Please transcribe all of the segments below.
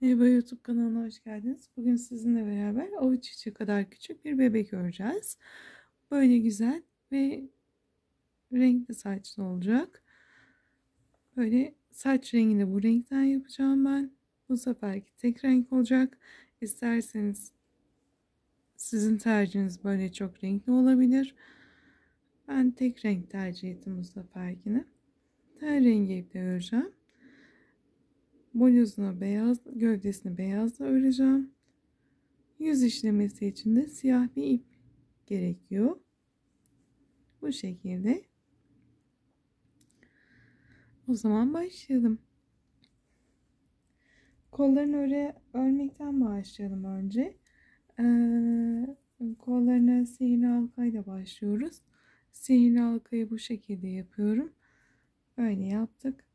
Merhaba YouTube kanalına hoş geldiniz. Bugün sizinle beraber avuç içi kadar küçük bir bebek öreceğiz. Böyle güzel ve renkli saçlı olacak. Böyle saç rengini bu renkten yapacağım ben. Bu seferki tek renk olacak. İsterseniz sizin tercihiniz böyle çok renkli olabilir. Ben tek renk tercih ettim bu seferkini. Ten rengi iple öreceğim. Bluzuna beyaz, gövdesini beyazla öreceğim. Yüz işlemesi için de siyah bir ip gerekiyor. Bu şekilde. O zaman başlayalım. Kollarını örmekten başlayalım önce. Kollarına sihirli halkayla başlıyoruz. Sihirli halkayı bu şekilde yapıyorum. Böyle yaptık.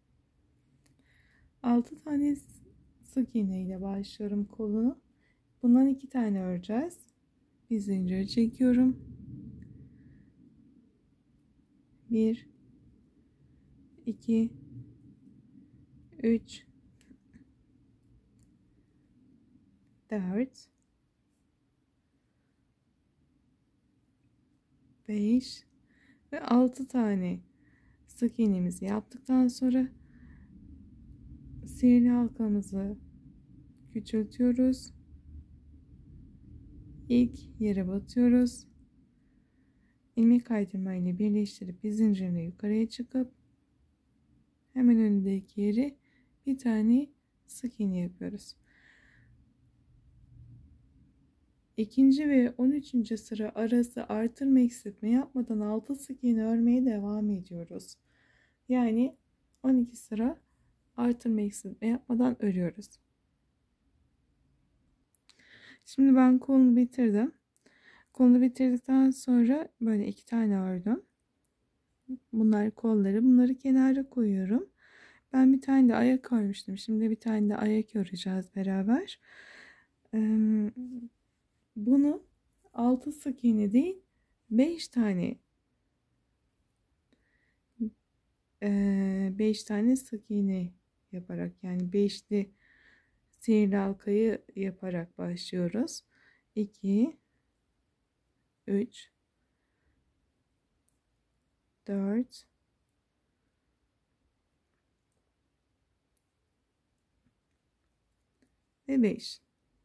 6 tane sık iğne ile başlıyorum kolunu. Bundan 2 tane öreceğiz. Bir zincir çekiyorum. 1 2 3 4 5 ve 6 tane sık iğnemizi yaptıktan sonra sihirli halkamızı küçültüyoruz. İlk yere batıyoruz. İlmek kaydırma ile birleştirip bir zincirle yukarıya çıkıp hemen önündeki yere bir tane sık iğne yapıyoruz. İkinci ve 13. sıra arası artırma eksiltme yapmadan 6 sık iğne örmeye devam ediyoruz. Yani 12 sıra artırma eksiltme yapmadan örüyoruz. Şimdi ben kolunu bitirdim. Kolunu bitirdikten sonra böyle 2 tane ördüm. Bunlar kolları. Bunları kenara koyuyorum. Ben bir tane de ayak örmüştüm. Şimdi bir tane de ayak öreceğiz beraber. Bunu 6 sık iğne değil 5 tane 5 tane sık iğne yaparak, yani beşli sihirli halkayı yaparak başlıyoruz. 2 3 4 ve 5.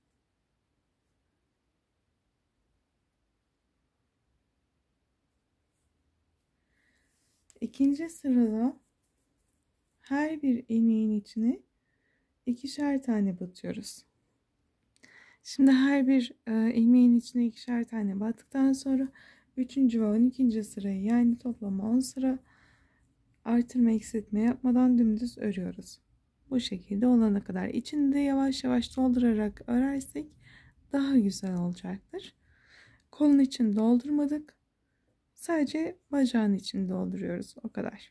İkinci sırada her bir ilmeğin içine ikişer tane batıyoruz. Şimdi her bir ilmeğin içine ikişer tane battıktan sonra 3. ve 12. sırayı, yani toplam 10 sıra artırma eksiltme yapmadan dümdüz örüyoruz. Bu şekilde olana kadar içini de yavaş yavaş doldurarak örersek daha güzel olacaktır. Kolun içini doldurmadık. Sadece bacağın içini dolduruyoruz. O kadar.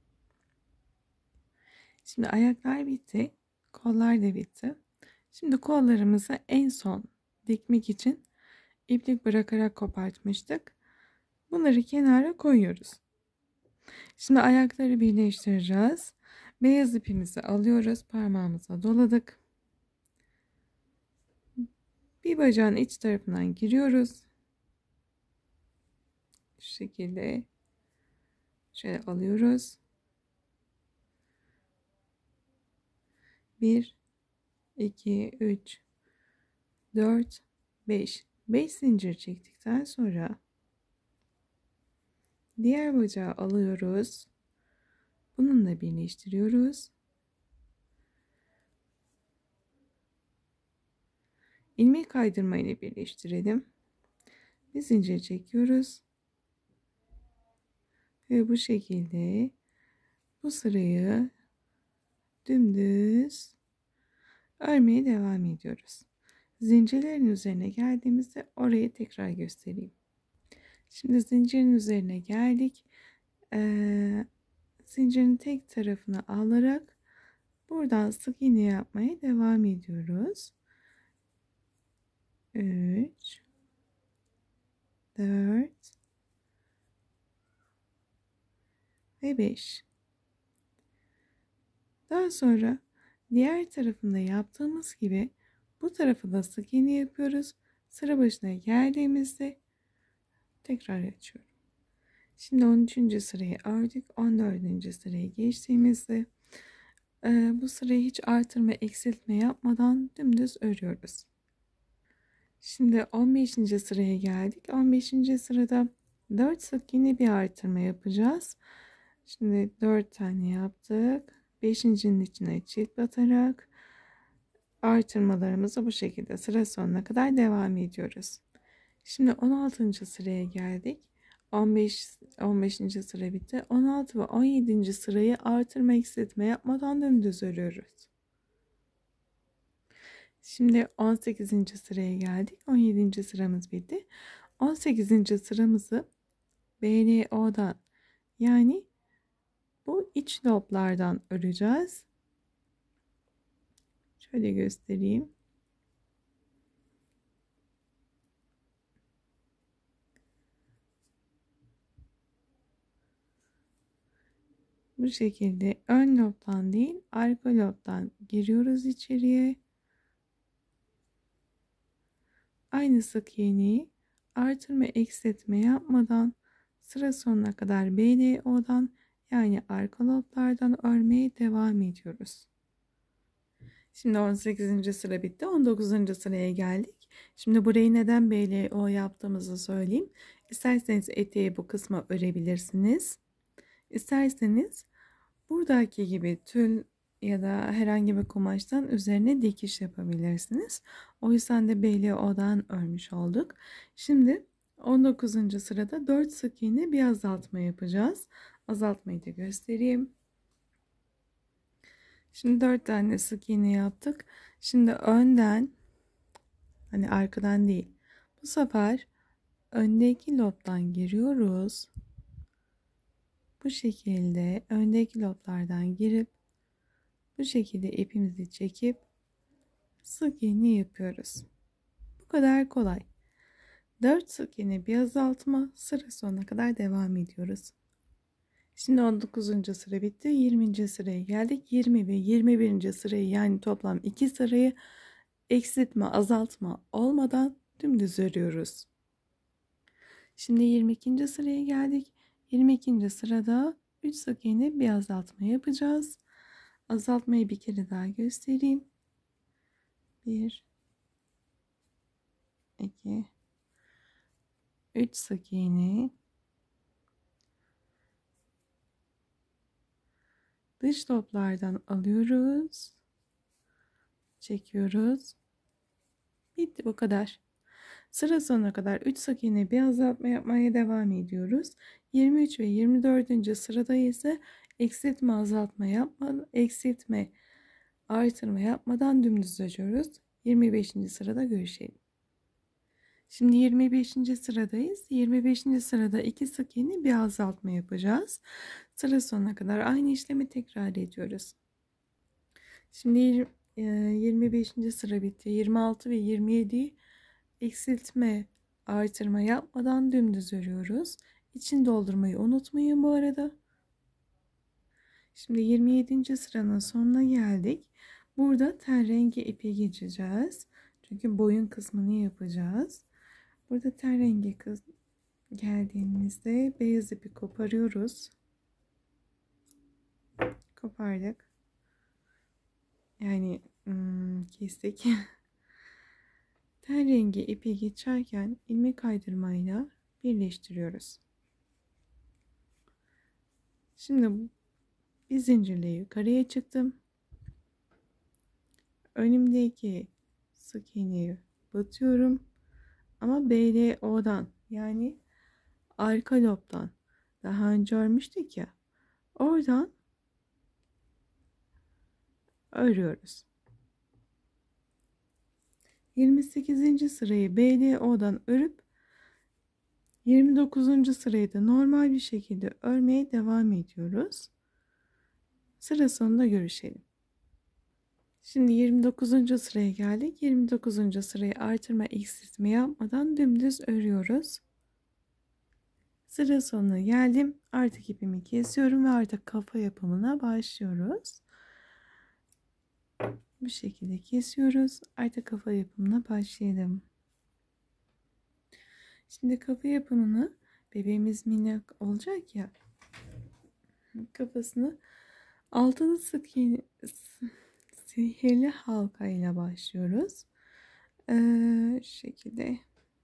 Şimdi ayaklar bitti. Kollar da bitti. Şimdi kollarımızı en son dikmek için iplik bırakarak kopartmıştık. Bunları kenara koyuyoruz. Şimdi ayakları birleştireceğiz. Beyaz ipimizi alıyoruz. Parmağımıza doladık. Bir bacağın iç tarafından giriyoruz. Şu şekilde şöyle alıyoruz. 1 2 3 4 5 zincir çektikten sonra diğer bacağı alıyoruz. Bununla birleştiriyoruz. İlmek kaydırma ile birleştirelim. Bir zincir çekiyoruz. Ve bu şekilde bu sırayı dümdüz örmeye devam ediyoruz. Zincirlerin üzerine geldiğimizde orayı tekrar göstereyim. Şimdi zincirin üzerine geldik. Zincirin tek tarafını alarak buradan sık iğne yapmaya devam ediyoruz. 3 4 ve 5. Daha sonra Diğer tarafında yaptığımız gibi bu tarafa da sık iğne yapıyoruz. Sıra başına geldiğimizde tekrar açıyorum. Şimdi 13. sırayı ördük. 14. sıraya geçtiğimizde bu sırayı hiç artırma eksiltme yapmadan dümdüz örüyoruz. Şimdi 15. sıraya geldik. 15. sırada 4 sık iğne bir artırma yapacağız. Şimdi 4 tane yaptık. 5.'nin içine çift batarak artırmalarımızı bu şekilde sıra sonuna kadar devam ediyoruz. Şimdi 16. sıraya geldik. 15. sıra bitti. 16 ve 17. sırayı artırma eksiltme yapmadan dümdüz örüyoruz. Şimdi 18. sıraya geldik. 17. sıramız bitti. 18. sıramızı BLO'dan yani bu iç loblardan öreceğiz. Şöyle göstereyim. Bu şekilde ön lobdan değil arka lobdan giriyoruz içeriye. Aynı sık iğneyi artırma eksiltme yapmadan sıra sonuna kadar BLO'dan yani arka loblardan örmeye devam ediyoruz. Şimdi 18. sıra bitti. 19. sıraya geldik. Şimdi burayı neden BLO yaptığımızı söyleyeyim. İsterseniz eteği bu kısma örebilirsiniz. İsterseniz buradaki gibi tül ya da herhangi bir kumaştan üzerine dikiş yapabilirsiniz. O yüzden de BLO'dan örmüş olduk. Şimdi 19. sırada 4 sık iğne bir azaltma yapacağız. Azaltmayı da göstereyim. Şimdi 4 tane sık iğne yaptık. Şimdi önden, hani arkadan değil. Bu sefer öndeki lobdan giriyoruz. Bu şekilde öndeki loblardan girip bu şekilde ipimizi çekip sık iğne yapıyoruz. Bu kadar kolay. 4 sık iğne bir azaltma, sıra sonuna kadar devam ediyoruz. Şimdi 19. sıra bitti. 20. sıraya geldik. 20 ve 21. sırayı yani toplam 2 sırayı eksiltme, azaltma olmadan dümdüz örüyoruz. Şimdi 22. sıraya geldik. 22. sırada 3 sık iğne bir azaltma yapacağız. Azaltmayı bir kere daha göstereyim. 1 2 3 sık iğne. Dış loblardan alıyoruz. Çekiyoruz. Bitti, bu kadar. Sıra sonuna kadar 3 sık iğne bir azaltma yapmaya devam ediyoruz. 23 ve 24. sırada ise eksiltme azaltma eksiltme artırma yapmadan dümdüz örüyoruz. 25. sırada görüşelim. Şimdi 25. sıradayız. 25. sırada 2 sık iğne bir azaltma yapacağız. Sıra sonuna kadar aynı işlemi tekrar ediyoruz. Şimdi 25. sıra bitti. 26 ve 27'yi eksiltme artırma yapmadan dümdüz örüyoruz. İçini doldurmayı unutmayın bu arada. Şimdi 27. sıranın sonuna geldik. Burada ten rengi ipi geçeceğiz. Çünkü boyun kısmını yapacağız. Burada ten rengi geldiğimizde beyaz ipi koparıyoruz. Kopardık. Yani kestik. Ten rengi ipi geçerken ilmek kaydırmayla birleştiriyoruz. Şimdi bir zincirle yukarıya çıktım. Önümdeki sık iğneyi batıyorum. Ama BLO'dan yani arka lobdan daha önce örmüştük ya. Oradan örüyoruz. 28. sırayı BLO'dan örüp 29. sırayı da normal bir şekilde örmeye devam ediyoruz. Sıra sonunda görüşelim. Şimdi 29. sıraya geldik. 29. sırayı artırma eksiltme yapmadan dümdüz örüyoruz. Sıra sonuna geldim. Artık ipimi kesiyorum ve artık kafa yapımına başlıyoruz. Bu şekilde kesiyoruz. Artık kafa yapımına başlayalım. Şimdi kafa yapımını, bebeğimiz minnak olacak ya, kafasını altılı sihirli halka ile başlıyoruz. Şu şekilde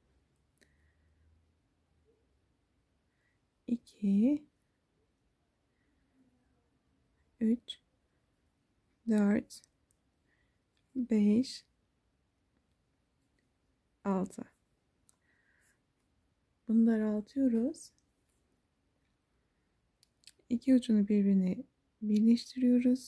2 3 4 5 6. Bunu daraltıyoruz. İki ucunu birbirine birleştiriyoruz.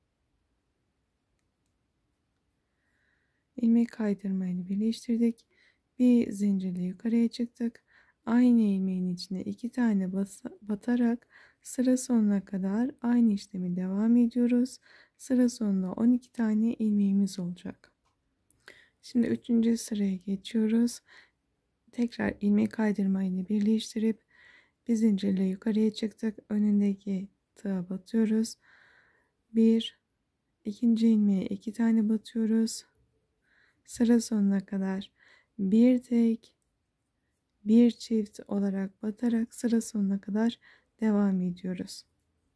İlmek kaydırmayla birleştirdik. Bir zincirle yukarıya çıktık. Aynı ilmeğin içine 2 tane batarak sıra sonuna kadar aynı işlemi devam ediyoruz. Sıra sonunda 12 tane ilmeğimiz olacak. Şimdi 3. sıraya geçiyoruz. Tekrar ilmek kaydırmayla birleştirip bir zincirle yukarıya çıktık. Önündeki tığa batıyoruz. İkinci ilmeğe 2 tane batıyoruz. Sıra sonuna kadar bir tek, bir çift olarak batarak sıra sonuna kadar devam ediyoruz.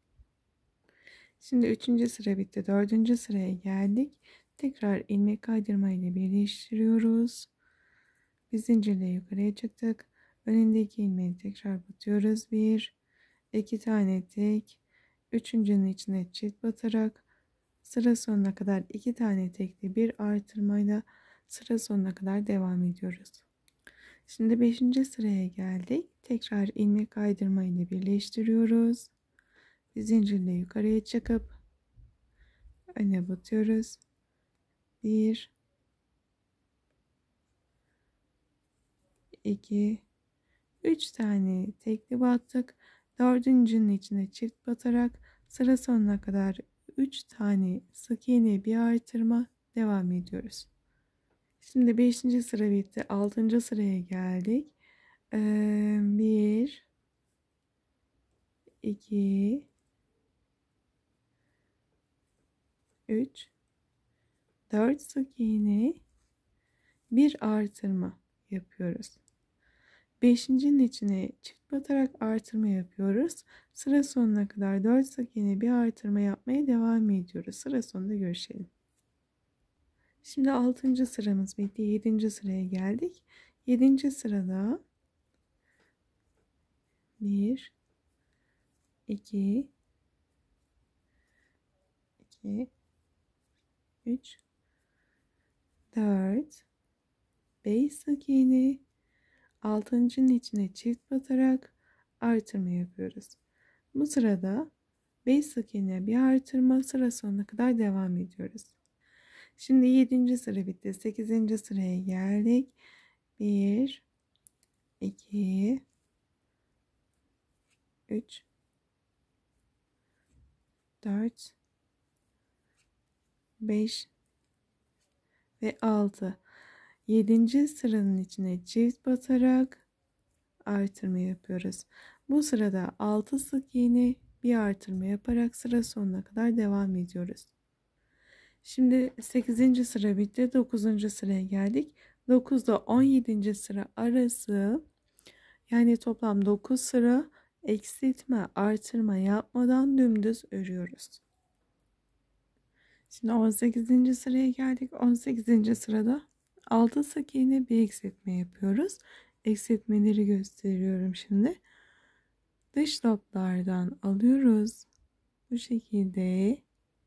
Şimdi 3. sıra bitti. 4. sıraya geldik. Tekrar ilmek kaydırma ile birleştiriyoruz. Bir zincirle yukarıya çıktık. Önündeki ilmeği tekrar batıyoruz. 2 tane tek, üçüncünün içine çift batarak sıra sonuna kadar 2 tane tekli bir artırmayla sıra sonuna kadar devam ediyoruz. Şimdi 5. sıraya geldik. Tekrar ilmek kaydırma ile birleştiriyoruz. Bir zincirle yukarıya çıkıp öne batıyoruz. 1 2 3 tane tekli battık. Dördüncünün içine çift batarak sıra sonuna kadar 3 tane sık iğne bir artırma devam ediyoruz. Şimdi 5. sıra bitti. 6. sıraya geldik. 1 2 3 4 sık iğne bir artırma yapıyoruz. 5'incinin içine çift batarak artırma yapıyoruz. Sıra sonuna kadar 4 sık iğne bir artırma yapmaya devam ediyoruz. Sıra sonunda görüşelim. Şimdi 6. sıramız bitti. 7. sıraya geldik. 7. sırada 1 2 3 4 5 sık iğne, 6'ncının içine çift batarak artırma yapıyoruz. Bu sırada 5 sık iğne bir artırma, sıra sonuna kadar devam ediyoruz. Şimdi 7. sıra bitti. 8. sıraya geldik. 1 2 3 4 5 ve 6. 7. sıranın içine çift batarak artırma yapıyoruz. Bu sırada 6 sık iğne bir artırma yaparak sıra sonuna kadar devam ediyoruz. Şimdi 8. sıra bitti. 9. sıraya geldik. 9 ile 17. sıra arası, yani toplam 9 sıra eksiltme artırma yapmadan dümdüz örüyoruz. Şimdi 18. sıraya geldik. 18. sırada 6 sık iğne bir eksiltme yapıyoruz. Eksiltmeleri gösteriyorum şimdi. Dış toplardan alıyoruz. Bu şekilde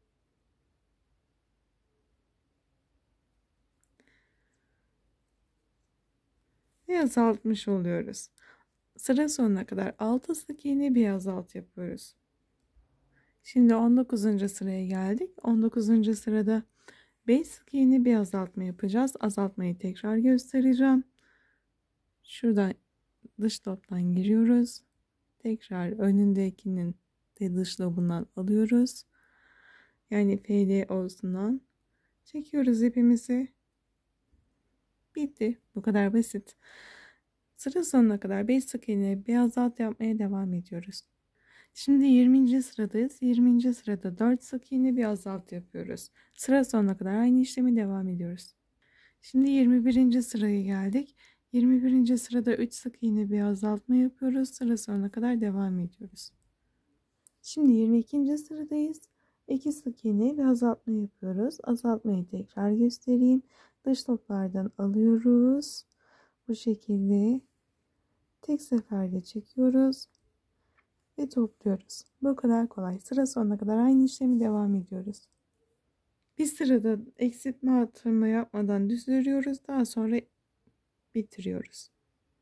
ve azaltmış oluyoruz. Sıra sonuna kadar 6 sık iğne bir azalt yapıyoruz. Şimdi 19. sıraya geldik. 19. sırada 5 sık iğne bir azaltma yapacağız. Azaltmayı tekrar göstereceğim. Şuradan dış toptan giriyoruz. Tekrar önündekinin de dış lobundan alıyoruz. Yani FDO'sundan çekiyoruz ipimizi. Bitti. Bu kadar basit. Sıra sonuna kadar 5 sık iğne bir azalt yapmaya devam ediyoruz. Şimdi 20. sıradayız. 20. sırada 4 sık iğne bir azaltı yapıyoruz. Sıra sonuna kadar aynı işlemi devam ediyoruz. Şimdi 21. sıraya geldik. 21. sırada 3 sık iğne bir azaltma yapıyoruz. Sıra sonuna kadar devam ediyoruz. Şimdi 22. sıradayız. 2 sık iğne bir azaltma yapıyoruz. Azaltmayı tekrar göstereyim. Dış toplardan alıyoruz. Bu şekilde tek seferde çekiyoruz ve topluyoruz. Bu kadar kolay. Sıra sonuna kadar aynı işlemi devam ediyoruz. Bir sırada eksiltme artırma yapmadan düz örüyoruz. Daha sonra bitiriyoruz.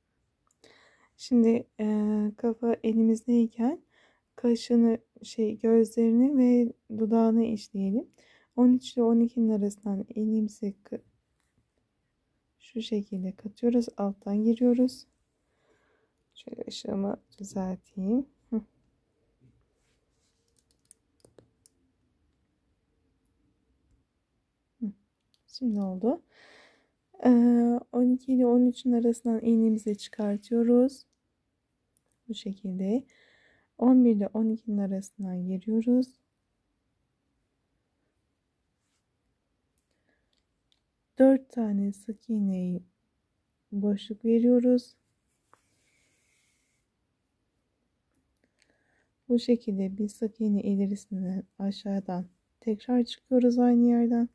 Şimdi kafa elimizdeyken kaşını gözlerini ve dudağını işleyelim. 13 ile 12'nin arasından elimizi şu şekilde katıyoruz. Alttan giriyoruz. Şöyle ışığımı düzelteyim. Şimdi oldu. 12 ile 13'ün arasından iğnemizi çıkartıyoruz. Bu şekilde. 11 ile 12'nin arasından giriyoruz. 4 tane sık iğneyi boşluk veriyoruz. Bu şekilde bir sık iğne ilerisinden aşağıdan tekrar çıkıyoruz aynı yerden.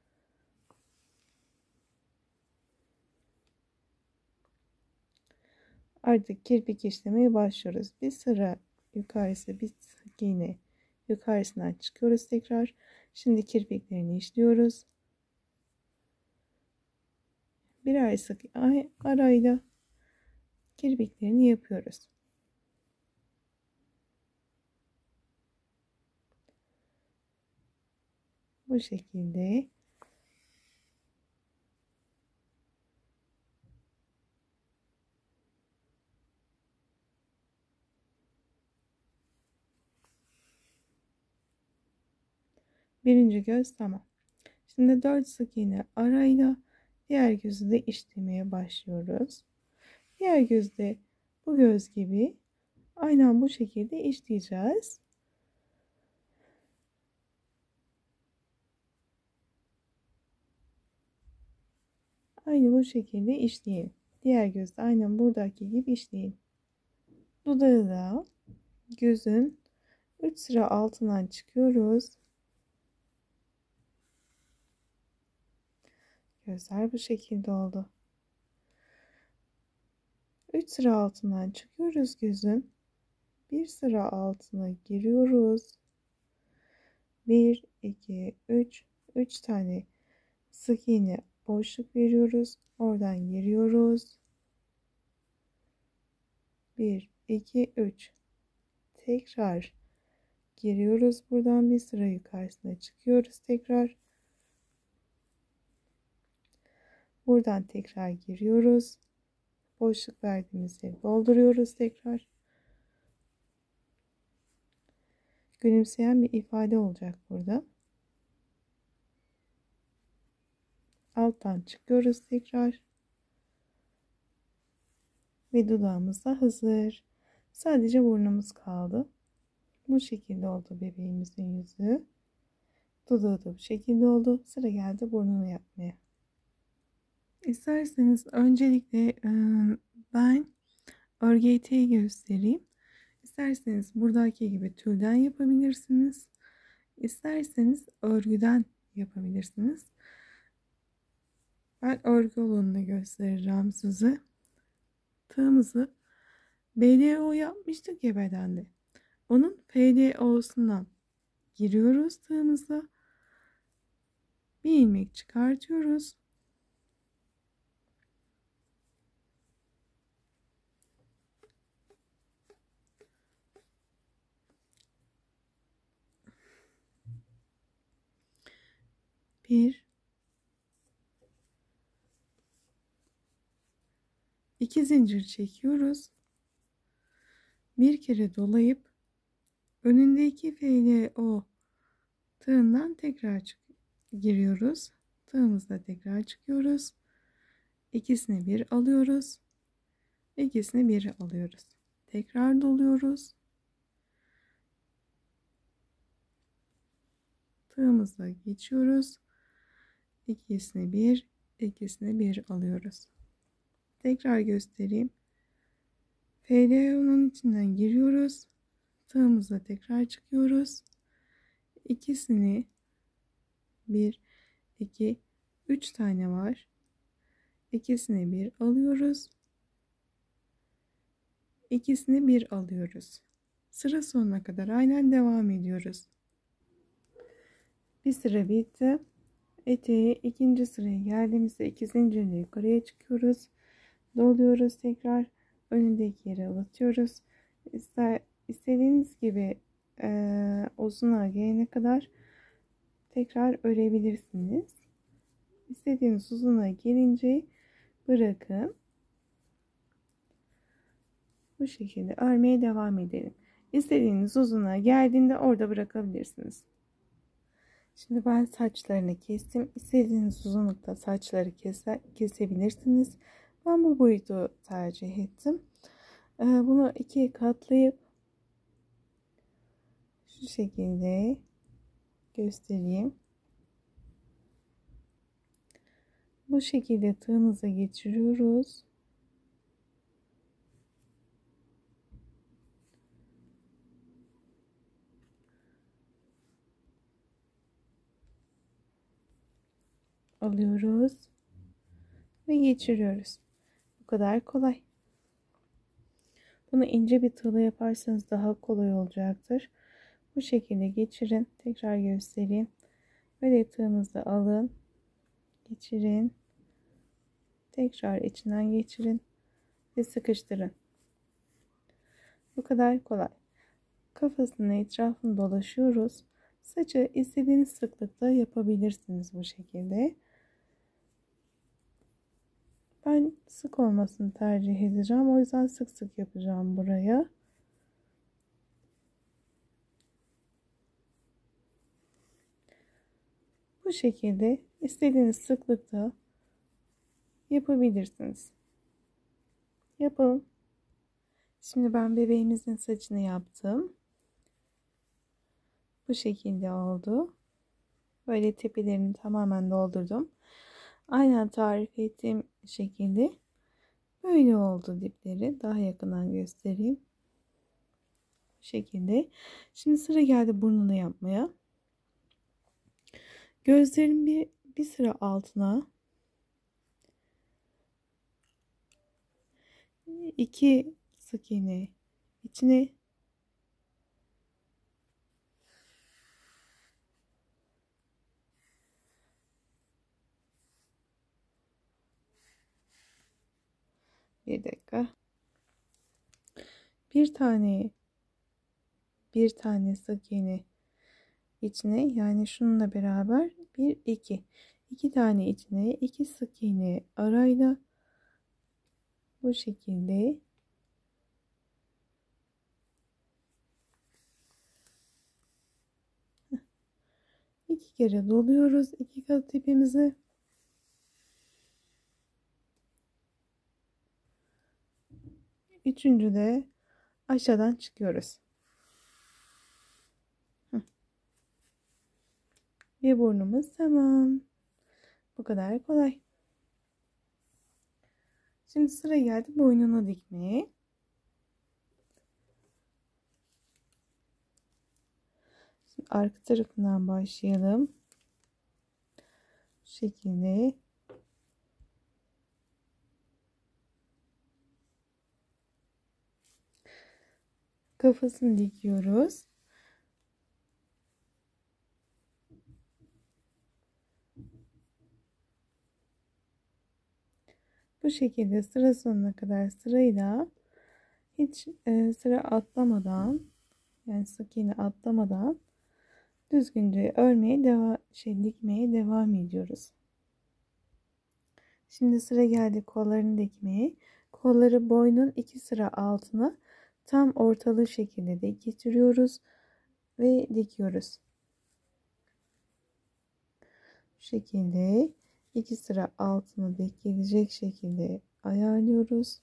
Artık kirpik işlemeye başlıyoruz. Bir sıra yukarısı bir sık iğne yukarısından çıkıyoruz tekrar. Şimdi kirpiklerini işliyoruz. Birer sık arayla kirpiklerini yapıyoruz. Bu şekilde birinci göz tamam. Şimdi 4 sık iğne arayla diğer gözü de işlemeye başlıyoruz. Diğer gözde bu göz gibi aynen bu şekilde işleyeceğiz. Aynı bu şekilde işleyelim. Diğer gözde aynen buradaki gibi işleyelim. Dudağı da gözün 3 sıra altından çıkıyoruz. Gözler bu şekilde oldu. 3 sıra altından çıkıyoruz gözün. Bir sıra altına giriyoruz. 1, 2, 3. 3 tane sık iğne boşluk veriyoruz. Oradan giriyoruz. 1, 2, 3. Tekrar giriyoruz. Buradan bir sıra yukarısına çıkıyoruz tekrar. Buradan tekrar giriyoruz. Boşluk verdiğimiz yeri dolduruyoruz tekrar. Gülümseyen bir ifade olacak burada. Alttan çıkıyoruz tekrar. Ve dudağımız da hazır. Sadece burnumuz kaldı. Bu şekilde oldu bebeğimizin yüzü. Dudağı da bu şekilde oldu. Sıra geldi burnunu yapmaya. İsterseniz öncelikle ben örgü eteği göstereyim. İsterseniz buradaki gibi tülden yapabilirsiniz. İsterseniz örgüden yapabilirsiniz. Ben örgü olanını göstereceğim size. Tığımızı BDO yapmıştık ya bedende. Onun FDO'sundan giriyoruz tığımıza. Bir ilmek çıkartıyoruz. Bir, iki zincir çekiyoruz. Bir kere dolayıp önündeki FDO tığından tekrar giriyoruz. Tığımızda tekrar çıkıyoruz. İkisini bir alıyoruz. İkisini bir alıyoruz. Tekrar doluyoruz. tığımıza geçiyoruz. İkisini bir, ikisini bir alıyoruz. Tekrar göstereyim. FL'nin içinden giriyoruz. Tığımıza tekrar çıkıyoruz. İkisini bir, iki, üç tane var. İkisini bir alıyoruz. İkisini bir alıyoruz. Sıra sonuna kadar aynen devam ediyoruz. Bir sıra bitti. Eteği ikinci sıraya geldiğimizde iki zincirle yukarıya çıkıyoruz. Doluyoruz tekrar. Önündeki yere batıyoruz. İstediğiniz gibi uzunluğa gelene kadar tekrar örebilirsiniz. İstediğiniz uzunluğa gelince bırakın. Bu şekilde örmeye devam edelim. İstediğiniz uzunluğa geldiğinde orada bırakabilirsiniz. Şimdi ben saçlarını kestim. İstediğiniz uzunlukta saçları kesebilirsiniz. Ben bu boyutu tercih ettim. Bunu ikiye katlayıp şu şekilde göstereyim. Bu şekilde tığımıza geçiriyoruz. Alıyoruz ve geçiriyoruz. Bu kadar kolay. Bunu ince bir tığla yaparsanız daha kolay olacaktır. Bu şekilde geçirin. Tekrar göstereyim. Böyle tığınızı alın. Geçirin. Tekrar içinden geçirin. Ve sıkıştırın. Bu kadar kolay. Kafasının etrafını dolaşıyoruz. Saçı istediğiniz sıklıkta yapabilirsiniz bu şekilde. Ben sık olmasını tercih edeceğim. O yüzden sık sık yapacağım buraya. Bu şekilde istediğiniz sıklıkta yapabilirsiniz. Yapalım. Şimdi ben bebeğimizin saçını yaptım. Bu şekilde oldu. Böyle tepelerini tamamen doldurdum. Aynen tarif ettiğim şekilde böyle oldu dipleri. Daha yakından göstereyim. Bu şekilde. Şimdi sıra geldi burnunu yapmaya. Gözlerin bir sıra altına 2 sık iğne içine bir dakika bir tane sık iğne içine, yani şununla beraber iki tane içine 2 sık iğne arayla bu şekilde iki kere doluyoruz, iki kat ipimizi. Üçüncü de aşağıdan çıkıyoruz. Bir burnumuz tamam. Bu kadar kolay. Şimdi sıra geldi boynunu dikmeye. Şimdi arka tarafından başlayalım. Bu şekilde. Kafasını dikiyoruz. Bu şekilde sıra sonuna kadar sırayla hiç sıra atlamadan, yani sık iğne atlamadan düzgünce örmeye dikmeye devam ediyoruz. Şimdi sıra geldi kollarını dikmeye. Kolları boynun 2 sıra altına tam ortalı şekilde de getiriyoruz ve dikiyoruz. Bu şekilde 2 sıra altına denk gelecek şekilde ayarlıyoruz.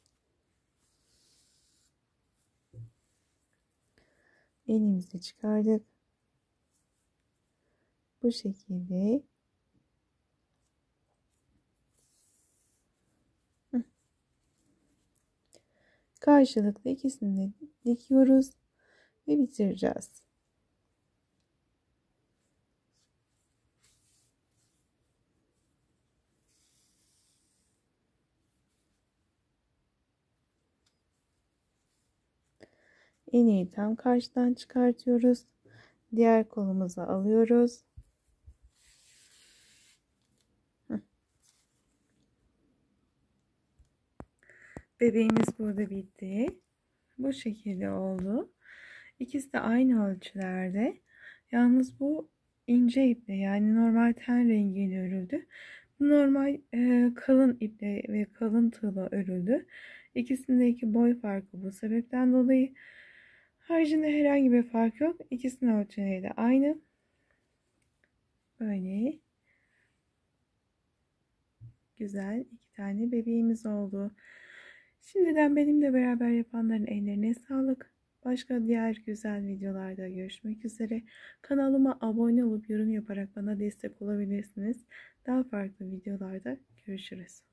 Elimizi çıkardık. Bu şekilde. Karşılıklı ikisini de dikiyoruz ve bitireceğiz. İğneyi tam karşıdan çıkartıyoruz. Diğer kolumuza alıyoruz. Bebeğimiz burada bitti. Bu şekilde oldu. İkisi de aynı ölçülerde. Yalnız bu ince iple, yani normal ten rengiyle örüldü. Bu normal kalın iple ve kalın tığla örüldü. İkisindeki boy farkı bu sebepten dolayı. Haricinde herhangi bir fark yok. İkisinin ölçüleri de aynı. Böyle güzel iki tane bebeğimiz oldu. Şimdiden benimle beraber yapanların ellerine sağlık. Başka diğer güzel videolarda görüşmek üzere. Kanalıma abone olup yorum yaparak bana destek olabilirsiniz. Daha farklı videolarda görüşürüz.